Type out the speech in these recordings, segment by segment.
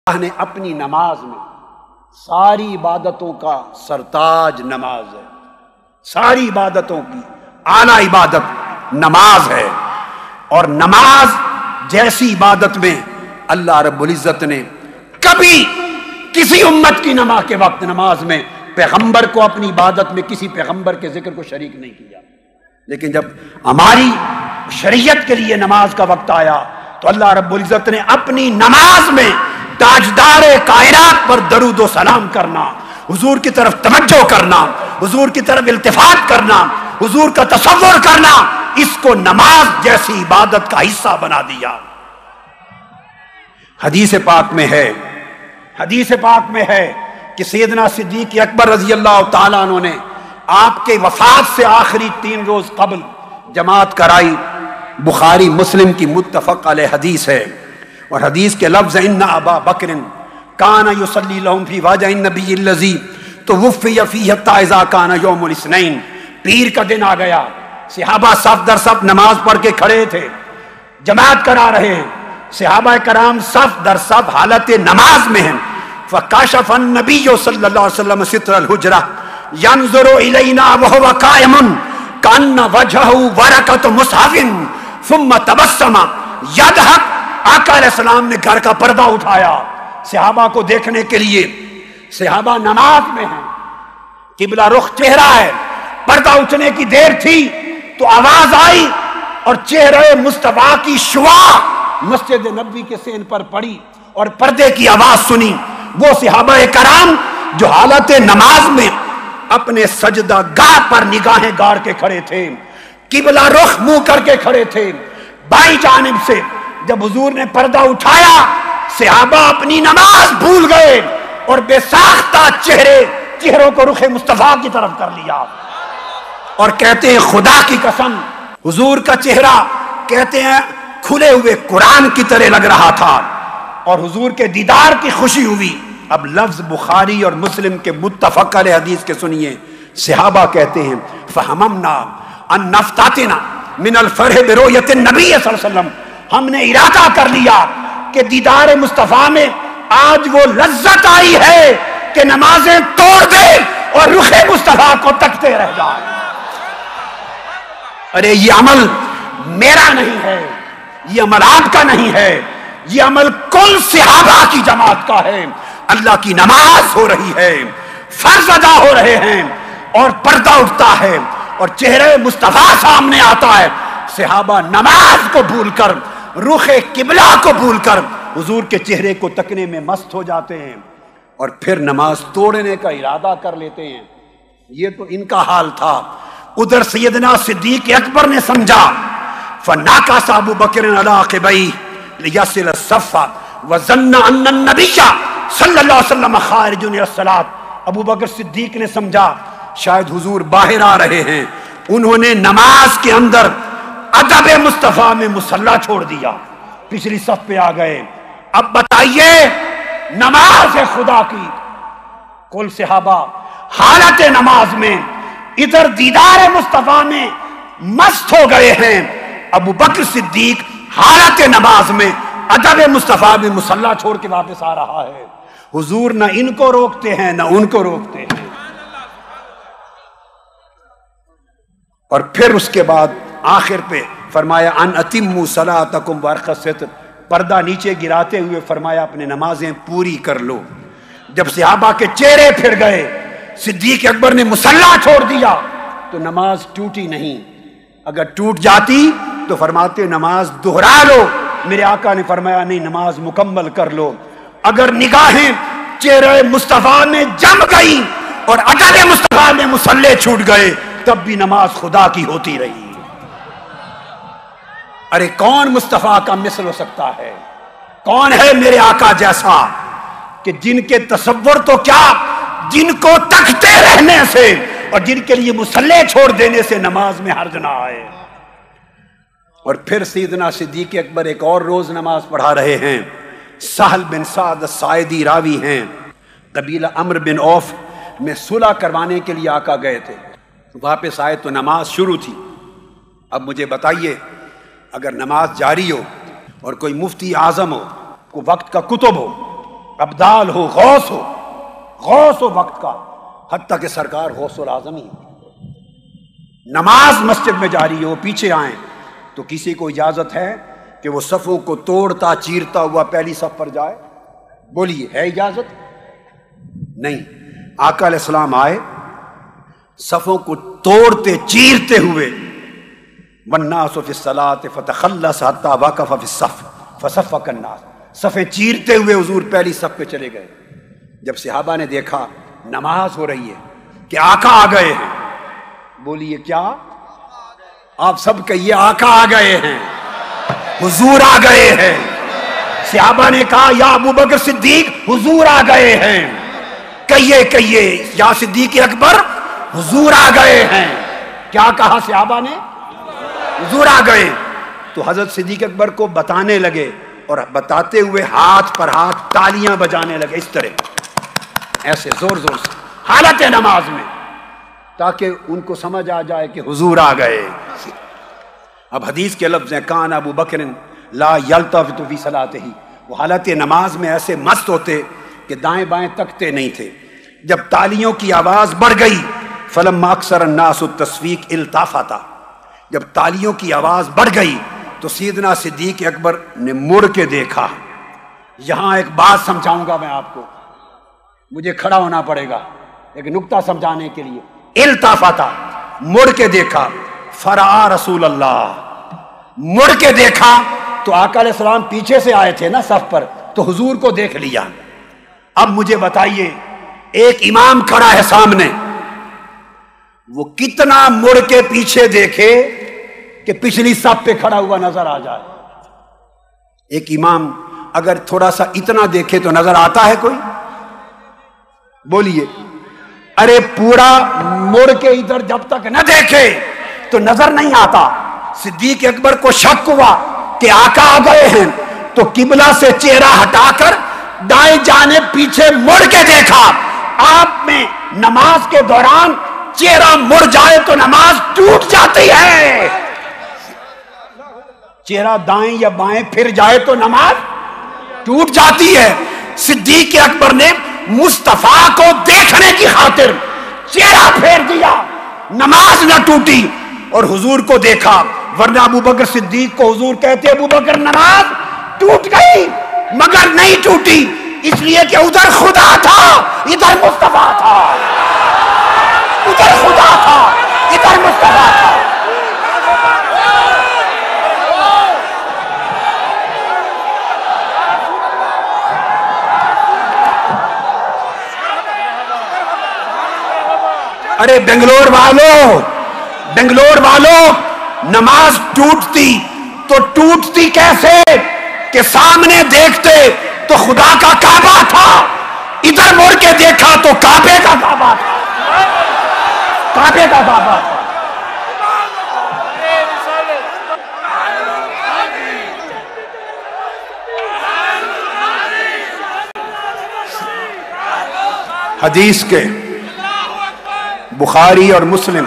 اللہ نے اپنی نماز میں ساری عبادتوں کا سرتاج نماز ہے، ساری عبادتوں کی اعلیٰ عبادت نماز ہے، اور نماز جیسی عبادت میں اللہ رب العزت نے کبھی کسی امت کی نماز کے وقت نماز میں پیغمبر کو اپنی عبادت میں کسی پیغمبر کے ذکر کو شریک نہیں کیا، لیکن جب ہماری شریعت کے لیے نماز کا وقت آیا تو اللہ رب العزت نے اپنی نماز میں تاجدار کائنات پر درود و سلام کرنا، حضور کی طرف توجہ کرنا، حضور کی طرف التفات کرنا، حضور کا تصور کرنا، اس کو نماز جیسی عبادت کا حصہ بنا دیا۔ حدیث پاک میں ہے کہ سیدنا صدیق اکبر رضی اللہ تعالیٰ عنہ نے آپ کے وفات سے آخری 3 روز قبل جماعت کرائی۔ بخاری مسلم کی متفق علیہ حدیث ہے، اور حدیث کے لفظ ان ابا بکر کان یصلی لهم فی وجه النبی الذی توفی فیہ حتی اذا کان یوم الاثنین۔ پیر کا دن آ گیا، صحابہ صف در صف نماز پڑھ کے کھڑے تھے، جماعت کرا رہے ہیں، صحابہ کرام صف در صف حالت نماز میں ہیں۔ فکشف النبی صلی اللہ علیہ وسلم ستر الحجرہ ینظر الینا وهو قائم کأن وجهہ ورقۃ مصحف ثم تبسم یضحک۔ آقا علیہ السلام نے گھر کا پردہ اٹھایا صحابہ کو دیکھنے کے لیے، صحابہ نماز میں ہیں، قبلہ رخ چہرہ ہے، پردہ اٹھنے کی دیر تھی تو آواز آئی اور چہرہ مصطفیٰ کی شعاع مسجد نبوی کے سین پر پڑی اور پردے کی آواز سنی۔ وہ صحابہ کرام جو حالت نماز میں اپنے سجدہ گاہ پر نگاہیں گاڑ کے کھڑے تھے، قبلہ رخ منہ کر کے کھڑے تھے، بائیں جانب سے جب حضور نے پردہ اٹھایا صحابہ اپنی نماز بھول گئے اور بے ساختہ چہروں کو رخ مصطفیٰ کی طرف کر لیا، اور کہتے ہیں خدا کی قسم حضور کا چہرہ کہتے ہیں کھلے ہوئے قرآن کی طرح لگ رہا تھا، اور حضور کے دیدار کی خوشی ہوئی۔ اب لفظ بخاری اور مسلم کے متفق علیہ حدیث کے سنیے، صحابہ کہتے ہیں فہممنا ان نفتاتنا من الفرح برؤیت النبی صلی اللہ علیہ وسلم، ہم نے ارادہ کر لیا کہ دیدار مصطفیٰ میں آج وہ لذت آئی ہے کہ نمازیں توڑ دے اور رخ مصطفیٰ کو تکتے رہ جائیں۔ ارے یہ عمل میرا نہیں ہے، یہ عمل آپ کا نہیں ہے، یہ عمل کل صحابہ کی جماعت کا ہے۔ اللہ کی نماز ہو رہی ہے، فرض ادا ہو رہے ہیں، اور پردہ اٹھتا ہے اور چہرے مصطفیٰ سامنے آتا ہے، صحابہ نماز کو بھول کر، رخ قبلہ کو بھول کر حضور کے چہرے کو تکنے میں مست ہو جاتے ہیں اور پھر نماز توڑنے کا ارادہ کر لیتے ہیں۔ یہ تو ان کا حال تھا۔ ادھر سیدنا صدیق اکبر نے سمجھا، فناکس ابو بکر علی عقبیہ لیصل الصف وظن ان النبی صلی اللہ علیہ وسلم خارج الی الصلاۃ۔ ابو بکر صدیق نے سمجھا شاید حضور باہر آ رہے ہیں، انہوں نے نماز کے اندر ادب مصطفیٰ میں مصلی چھوڑ دیا، پچھلی صف پہ آ گئے۔ اب بتائیے نماز ہے خدا کی، کل صحابہ حالت نماز میں ادھر دیدار مصطفیٰ میں مست ہو گئے ہیں، ابو بکر صدیق حالت نماز میں ادب مصطفیٰ میں مصلی چھوڑ کے واپس آ رہا ہے۔ حضور نہ ان کو روکتے ہیں نہ ان کو روکتے ہیں۔ اور پھر اس کے بعد آخر پہ فرمایا ان اتموا صلاتکم وارخوا الستر، پردہ نیچے گراتے ہوئے فرمایا اپنے نمازیں پوری کر لو۔ جب صحابہ کے چہرے پھر گئے، صدیق اکبر نے مصلی چھوڑ دیا تو نماز ٹوٹی نہیں، اگر ٹوٹ جاتی تو فرماتے نماز دہرا لو، میرے آقا نے فرمایا نہیں، نماز مکمل کر لو۔ اگر نگاہیں چہرے مصطفیٰ میں جم گئی اور ادب مصطفیٰ میں مصلی چھوٹ گئے تب بھی نماز خدا کی ہوتی رہی۔ ارے کون مصطفیٰ کا مثل ہو سکتا ہے؟ کون ہے میرے آقا جیسا کہ جن کے تصور تو کیا، جن کو تکتے رہنے سے اور جن کے لیے مصلی چھوڑ دینے سے نماز میں حرج نہ آئے۔ اور پھر سیدنا صدیق اکبر ایک اور روز نماز پڑھا رہے ہیں، سہل بن سعد الساعدی راوی ہیں، قبیلہ عمرو بن عوف میں صلح کروانے کے لیے آقا گئے تھے، واپس آئے تو نماز شروع تھی۔ اب مجھے بتائیے اگر نماز جاری ہو اور کوئی مفتی اعظم ہو، کوئی وقت کا کتب ہو، ابدال ہو، غوث ہو وقت کا، حتیٰ کہ سرکار غوث العظم ہی نماز مسجد میں جاری ہو، پیچھے آئیں تو کسی کو اجازت ہے کہ وہ صفوں کو توڑتا چیرتا ہوا پہلی صف پر جائے؟ بولیے، ہے اجازت؟ نہیں۔ آقا علیہ السلام آئے، صفوں کو توڑتے چیرتے ہوئے، والناس فی الصلاۃ فتخلص حتی وقف فی الصف فصفق الناس، صفیں چیرتے ہوئے حضور پہلی صف پہ چلے گئے۔ جب صحابہ نے دیکھا نماز ہو رہی ہے کہ آقا آ گئے ہیں، بولیے کیا؟ آپ سب کہیے آقا آ گئے ہیں، حضور آ گئے ہیں۔ صحابہ نے کہا یا ابو بکر صدیق حضور آ گئے ہیں، کہیے یا صدیق اکبر حضور آ گئے ہیں۔ کیا کہا صحابہ نے؟ حضور آ گئے۔ تو حضرت صدیق اکبر کو بتانے لگے، اور بتاتے ہوئے ہاتھ پر ہاتھ تالیاں بجانے لگے، اس طرح ایسے زور زور سے حالت نماز میں، تاکہ ان کو سمجھ آ جائے کہ حضور آ گئے۔ اب حدیث کے لفظ ہیں کان ابو بکر لا یلتفت فی صلاتہ، وہ حالت نماز میں ایسے مست ہوتے کہ دائیں بائیں تکتے نہیں تھے۔ جب تالیوں کی آواز بڑھ گئی فلما اکثر الناس التصفیق التفتا، جب تالیوں کی آواز بڑھ گئی تو سیدنا صدیق اکبر نے مڑ کے دیکھا۔ یہاں ایک بات سمجھاؤں گا میں آپ کو، مجھے کھڑا ہونا پڑے گا ایک نکتہ سمجھانے کے لیے۔ التفتا، مڑ کے دیکھا، فرآ رسول اللہ، مڑ کے دیکھا تو آقا علیہ السلام پیچھے سے آئے تھے نا صف پر، تو حضور کو دیکھ لیا۔ اب مجھے بتائیے، ایک امام کھڑا ہے سامنے، وہ کتنا مڑ کے پیچھے دیکھے کہ پچھلی صف پہ کھڑا ہوا نظر آ جائے؟ ایک امام اگر تھوڑا سا اتنا دیکھے تو نظر آتا ہے کوئی؟ بولیے۔ ارے پورا مڑ کے ادھر جب تک نہ دیکھے تو نظر نہیں آتا۔ صدیق اکبر کو شک ہوا کہ آقا آ گئے ہیں، تو قبلہ سے چہرہ ہٹا کر دائیں جانب پیچھے مڑ کے دیکھا۔ آپ میں نماز کے دوران چہرہ مڑ جائے تو نماز ٹوٹ جاتی ہے، چہرہ دائیں یا بائیں پھر جائے تو نماز ٹوٹ جاتی ہے۔ صدیق اکبر نے مصطفیٰ کو دیکھنے کی خاطر چہرہ پھیر دیا، نماز نہ ٹوٹی، اور حضور کو دیکھا۔ ورنہ ابو بکر صدیق کو حضور کہتے ابو بکر نماز ٹوٹ گئی، مگر نہیں ٹوٹی، اس لیے کہ ادھر خدا تھا ادھر مصطفیٰ تھا، ادھر خدا تھا ادھر مصطفیٰ تھا۔ ارے بنگلور والوں، نماز ٹوٹتی تو ٹوٹتی کیسے کہ سامنے دیکھتے تو خدا کا کعبہ تھا، ادھر مڑ کے دیکھا تو کعبے کا کعبہ تھا، کعبے کا کعبہ تھا۔ حدیث کے بخاری اور مسلم،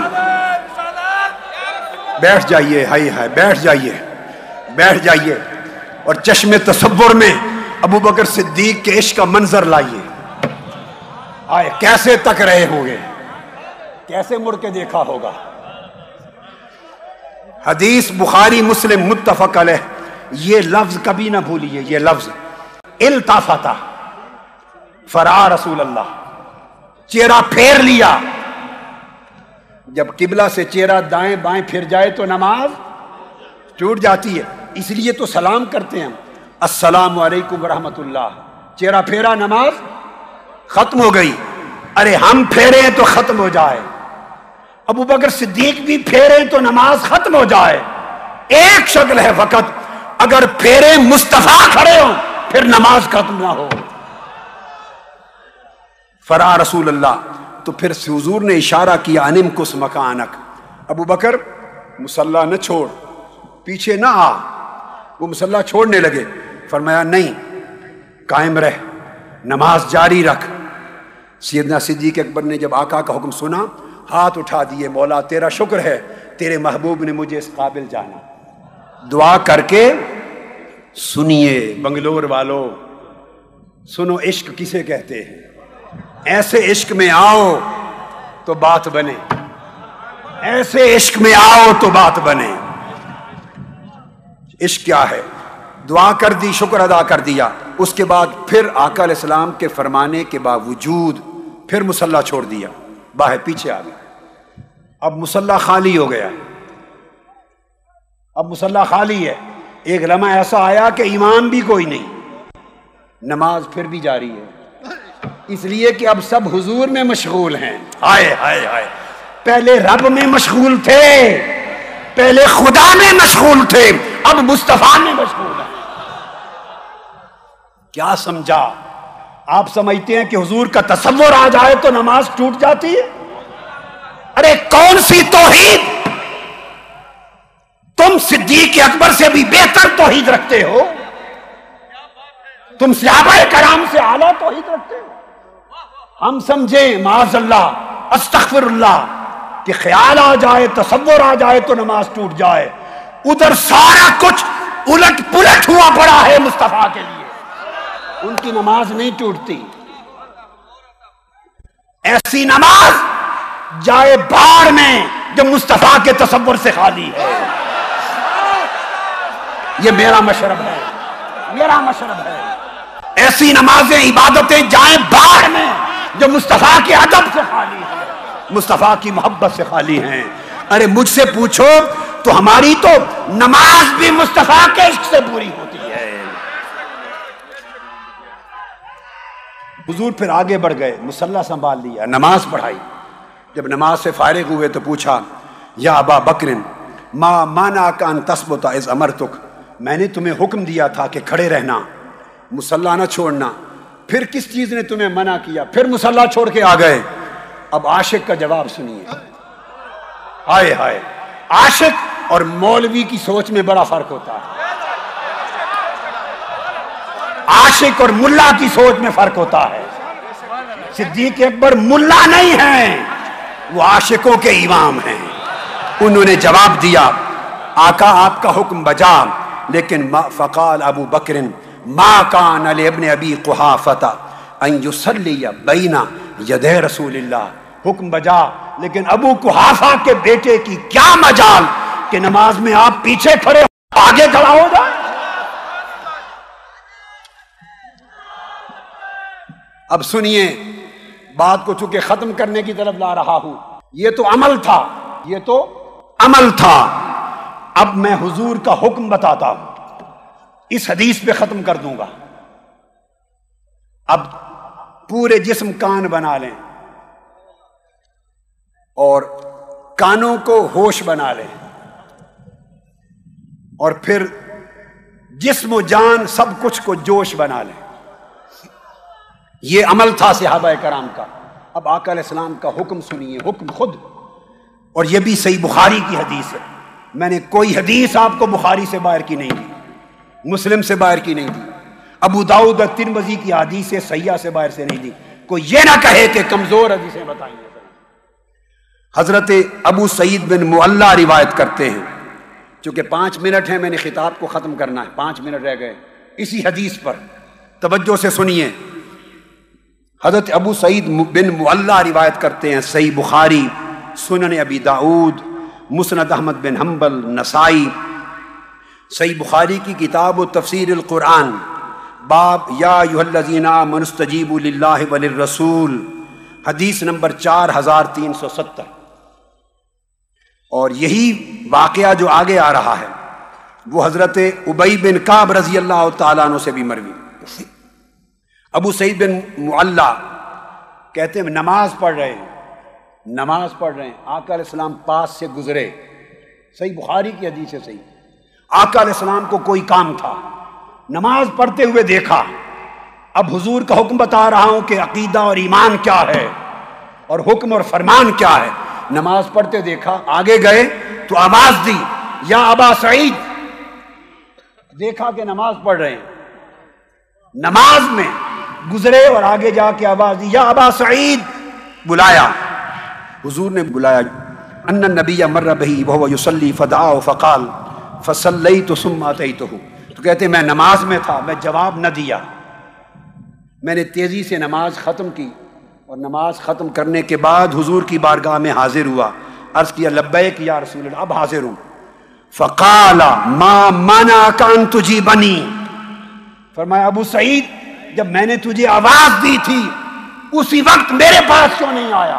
بیٹھ جائیے، ہائے بیٹھ جائیے اور چشم تصور میں ابو بکر صدیق کے عشق کا منظر لائیے۔ آئے کیسے تک رہے ہوں گے، کیسے مڑ کے دیکھا ہوگا۔ حدیث بخاری مسلم متفق علیہ، یہ لفظ کبھی نہ بھولیے، یہ لفظ التفت فرآ رسول اللہ، چہرہ پھیر لیا۔ جب قبلہ سے چہرہ دائیں بائیں پھر جائے تو نماز ٹوٹ جاتی ہے، اس لیے تو سلام کرتے ہیں ہم، السلام علیکم ورحمۃ اللہ، چہرہ پھیرا نماز ختم ہو گئی۔ ارے ہم پھیرے تو ختم ہو جائے، ابو بکر صدیق بھی پھیرے تو نماز ختم ہو جائے، ایک شکل ہے فقط، اگر پھیرے مصطفیٰ کھڑے ہوں پھر نماز ختم نہ ہو۔ فرآ رسول اللہ، تو پھر حضور نے اشارہ کیا انم کس مکانک، ابو بکر مصلی نہ چھوڑ، پیچھے نہ آ۔ وہ مصلی چھوڑنے لگے، فرمایا نہیں، قائم رہ، نماز جاری رکھ۔ سیدنا صدیق اکبر نے جب آقا کا حکم سنا، ہاتھ اٹھا دیے، مولا تیرا شکر ہے، تیرے محبوب نے مجھے اس قابل جانا۔ دعا کر کے سنیے بنگلور والوں، سنو عشق کسے کہتے ہیں، ایسے عشق میں آؤ تو بات بنے، ایسے عشق میں آؤ تو بات بنے۔ عشق کیا ہے؟ دعا کر دی، شکر ادا کر دیا، اس کے بعد پھر آقا علیہ السلام کے فرمانے کے باوجود پھر مصلی چھوڑ دیا، باہر پیچھے آ گیا۔ اب مصلی خالی ہو گیا، اب مصلی خالی ہے۔ ایک لمحہ ایسا آیا کہ ایمان بھی کوئی نہیں، نماز پھر بھی جاری ہے، اس لیے کہ اب سب حضور میں مشغول ہیں۔ ہائے ہائے ہائے، پہلے رب میں مشغول تھے، پہلے خدا میں مشغول تھے، اب مصطفیٰ میں مشغول ہیں۔ کیا سمجھا؟ آپ سمجھتے ہیں کہ حضور کا تصور آ جائے تو نماز ٹوٹ جاتی ہے؟ ارے کون سی توحید؟ تم صدیق اکبر سے بھی بہتر توحید رکھتے ہو، تم صحابہ کرام سے اعلیٰ توحید رکھتے ہو۔ ہم سمجھیں معاذ اللہ، استغفر اللہ، کہ خیال آ جائے، تصور آ جائے تو نماز ٹوٹ جائے، ادھر سارا کچھ الٹ پلٹ ہوا پڑا ہے مصطفیٰ کے لیے، ان کی نماز نہیں ٹوٹتی۔ ایسی نماز جائے بھاڑ میں جو مصطفیٰ کے تصور سے خالی ہے۔ یہ میرا مشرب ہے، میرا مشرب ہے۔ ایسی نمازیں، عبادتیں جائیں بھاڑ میں جو مصطفیٰ کے ادب سے خالی ہیں، مصطفیٰ کی محبت سے خالی ہیں۔ ارے مجھ سے پوچھو تو ہماری تو نماز بھی مصطفیٰ کے عشق سے پوری ہوتی ہے۔ حضور پھر آگے بڑھ گئے، مصلی سنبھال لیا، نماز پڑھائی۔ جب نماز سے فارغ ہوئے تو پوچھا، یا ابا بکر ما منعک ان تثبت اذ امرتک، میں نے تمہیں حکم دیا تھا کہ کھڑے رہنا، مصلی نہ چھوڑنا، پھر کس چیز نے تمہیں منع کیا؟ پھر مصلی چھوڑ کے آ گئے۔ اب عاشق کا جواب سنیے۔ ہائے ہائے، عاشق اور مولوی کی سوچ میں بڑا فرق ہوتا ہے، عاشق اور ملا کی سوچ میں فرق ہوتا ہے۔ صدیق اکبر ملا نہیں ہیں، وہ عاشقوں کے امام ہیں۔ انہوں نے جواب دیا، آقا آپ کا حکم بجا، لیکن فقال ابو بکر ما کان لابن ابی قحافہ ان یصلی بین یدی رسول اللہ، حکم بجا، لیکن ابو قحافہ کے بیٹے کی کیا مجال کہ نماز میں آپ پیچھے کھڑے آگے کھڑا ہو جائے۔ اب سنیے بات کو، چونکہ ختم کرنے کی طرف لا رہا ہوں، یہ تو عمل تھا، یہ تو عمل تھا، اب میں حضور کا حکم بتاتا ہوں، اس حدیث پہ ختم کر دوں گا۔ اب پورے جسم کان بنا لیں اور کانوں کو ہوش بنا لیں، اور پھر جسم و جان سب کچھ کو جوش بنا لیں۔ یہ عمل تھا صحابہ کرام کا۔ اب آقا علیہ السلام کا حکم سنیے، حکم خود، اور یہ بھی صحیح بخاری کی حدیث ہے۔ میں نے کوئی حدیث آپ کو بخاری سے باہر کی نہیں دی، مسلم سے باہر کی نہیں دی، ابو داؤد اور ترمذی کی حدیث صحیحہ سے باہر سے نہیں دی۔ کوئی یہ نہ کہے کہ کمزور حدیثیں بتائیں۔ حضرت ابو سعید بن معلہ روایت کرتے ہیں، چونکہ 5 منٹ ہیں، میں نے خطاب کو ختم کرنا ہے، 5 منٹ رہ گئے، اسی حدیث پر توجہ سے سنیے۔ حضرت ابو سعید بن معلہ روایت کرتے ہیں، صحیح بخاری، سنن ابی داؤد، مسند احمد بن حنبل، نسائی، صحیح بخاری کی کتاب و تفسیر القرآن، باب یا ایھا الذین آمنوا استجیبوا للہ وللرسول، حدیث نمبر 4370۔ اور یہی واقعہ جو آگے آ رہا ہے وہ حضرت ابی بن کعب رضی اللہ تعالیٰ عنہ سے بھی مروی۔ ابو سعید بن معلہ کہتے ہیں نماز پڑھ رہے ہیں، نماز پڑھ رہے ہیں، آقا علیہ السلام پاس سے گزرے، صحیح بخاری کی حدیث ہے، صحیح، آقا علیہ السلام کو کوئی کام تھا، نماز پڑھتے ہوئے دیکھا۔ اب حضور کا حکم بتا رہا ہوں کہ عقیدہ اور ایمان کیا ہے اور حکم اور فرمان کیا ہے۔ نماز پڑھتے دیکھا، آگے گئے تو آواز دی، یا ابا سعید، دیکھا کہ نماز پڑھ رہے ہیں، نماز میں گزرے اور آگے جا کے آواز دی، یا ابا سعید، بلایا، حضور نے بلایا۔ ان النبی مر بہ وهو یصلی فدعا فقال فصلیت ثم اتیتہ، تو کہتے میں نماز میں تھا، میں جواب نہ دیا، میں نے تیزی سے نماز ختم کی اور نماز ختم کرنے کے بعد حضور کی بارگاہ میں حاضر ہوا. عرض کیا لبیک یا رسول اللہ، اب حاضر ہوں. فقال ما منعک ان تجیبنی، فرمایا ابو سعید جب میں نے تجھے آواز دی تھی اسی وقت میرے پاس کیوں نہیں آیا؟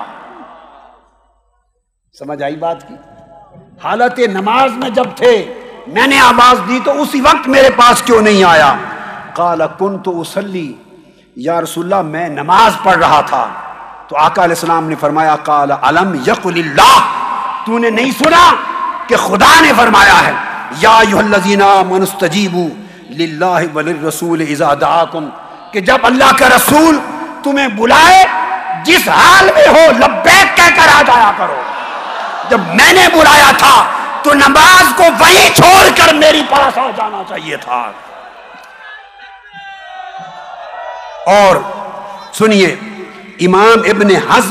سمجھ آئی بات کی؟ حالت نماز میں جب تھے میں نے آواز دی تو اسی وقت میرے پاس کیوں نہیں آیا؟ قال کنت اصلی، یا رسول اللہ میں نماز پڑھ رہا تھا. تو آقا علیہ السلام نے فرمایا قال الم یقل اللہ، تو نے نہیں سنا کہ خدا نے فرمایا ہے یا ایھا الذین آمنوا استجیبوا للہ وللرسول اذا دعاکم، کہ جب اللہ کا رسول تمہیں بلائے جس حال میں ہو لبیک کہہ کر آ جایا کرو. جب میں نے بلایا تھا تو نماز کو وہیں چھوڑ کر میری پاس آ جانا چاہیے تھا. اور سنیے امام ابن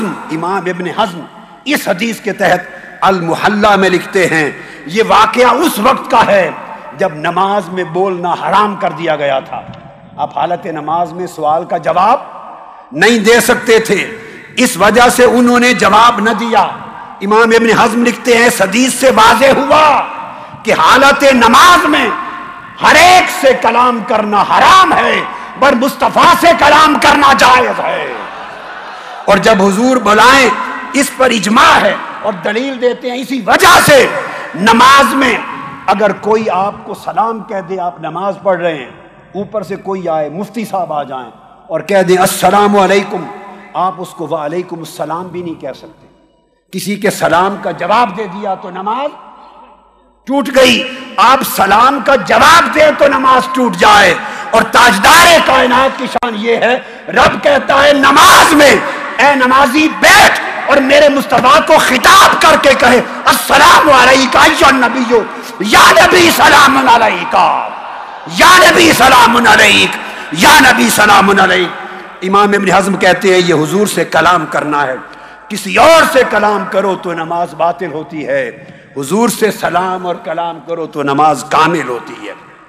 حزم اس حدیث کے تحت المحلہ میں لکھتے ہیں یہ واقعہ اس وقت کا ہے جب نماز میں بولنا حرام کر دیا گیا تھا. آپ حالت نماز میں سوال کا جواب نہیں دے سکتے تھے، اس وجہ سے انہوں نے جواب نہ دیا. امام ابن حزم لکھتے ہیں اس حدیث سے واضح ہوا کہ حالت نماز میں ہر ایک سے کلام کرنا حرام ہے پر مصطفیٰ سے کلام کرنا جائز ہے. اور جب حضور بلائیں اس پر اجماع ہے اور دلیل دیتے ہیں اسی وجہ سے نماز میں اگر کوئی آپ کو سلام کہہ دے، آپ نماز پڑھ رہے ہیں، اوپر سے کوئی آئے، مفتی صاحب آ جائیں اور کہہ دیں السلام علیکم، آپ اس کو وعلیکم السلام بھی نہیں کہہ سکتے. کسی کے سلام کا جواب دے دیا تو نماز ٹوٹ گئی. آپ سلام کا جواب دیں تو نماز ٹوٹ جائے. اور تاجدار کائنات کی شان یہ ہے، رب کہتا ہے نماز میں اے نمازی بیٹھ اور میرے مصطفیٰ کو خطاب کر کے کہے السلام علیکہ ایھا النبی، یا نبی سلام علیکہ، یا نبی سلام علیک، یا نبی سلام علیک. امام ابن حزم کہتے ہیں یہ حضور سے کلام کرنا ہے، کسی اور سے کلام کرو تو نماز باطل ہوتی ہے، حضور سے سلام اور کلام کرو تو نماز کامل ہوتی ہے.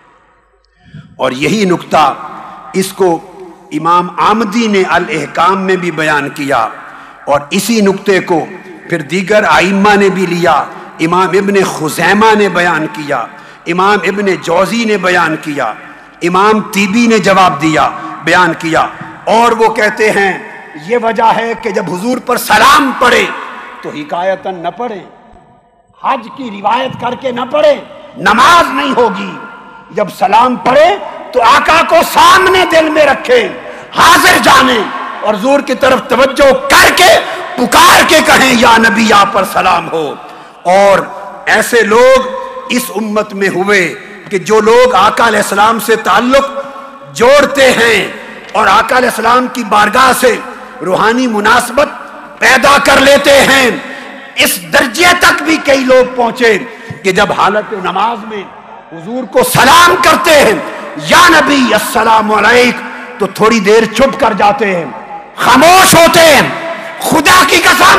اور یہی نکتہ اس کو امام آمدی نے الاحکام میں بھی بیان کیا اور اسی نکتے کو پھر دیگر ائمہ نے بھی لیا. امام ابن خزیمہ نے بیان کیا، امام ابن جوزی نے بیان کیا، امام طیبی نے جواب دیا، بیان کیا. اور وہ کہتے ہیں یہ وجہ ہے کہ جب حضور پر سلام پڑھے تو حکایتاً نہ پڑھیں، حج کی روایت کر کے نہ پڑھیں، نماز نہیں ہوگی. جب سلام پڑھے تو آقا کو سامنے دل میں رکھے، حاضر جانے اور حضور کی طرف توجہ کر کے پکار کے کہیں یا نبی آپ پر سلام ہو. اور ایسے لوگ اس امت میں ہوئے کہ جو لوگ آقا علیہ السلام سے تعلق جوڑتے ہیں اور آقا علیہ السلام کی بارگاہ سے روحانی مناسبت پیدا کر لیتے ہیں، اس درجے تک بھی کئی لوگ پہنچے کہ جب حالت نماز میں حضور کو سلام کرتے ہیں یا نبی السلام علیک تو تھوڑی دیر چپ کر جاتے ہیں، خاموش ہوتے ہیں. خدا کی قسم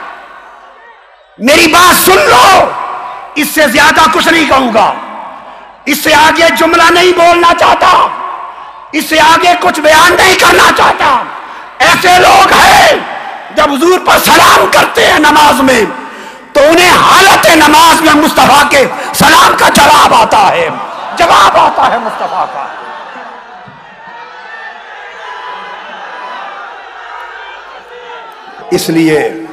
میری بات سن لو، اس سے زیادہ کچھ نہیں کہوں گا، اس سے آگے جملہ نہیں بولنا چاہتا، اس سے آگے کچھ بیان نہیں کرنا چاہتا. ایسے لوگ ہیں جب حضور پر سلام کرتے ہیں نماز میں تو انہیں حالت نماز میں مصطفیٰ کے سلام کا جواب آتا ہے، جواب آتا ہے مصطفیٰ کا. اس لیے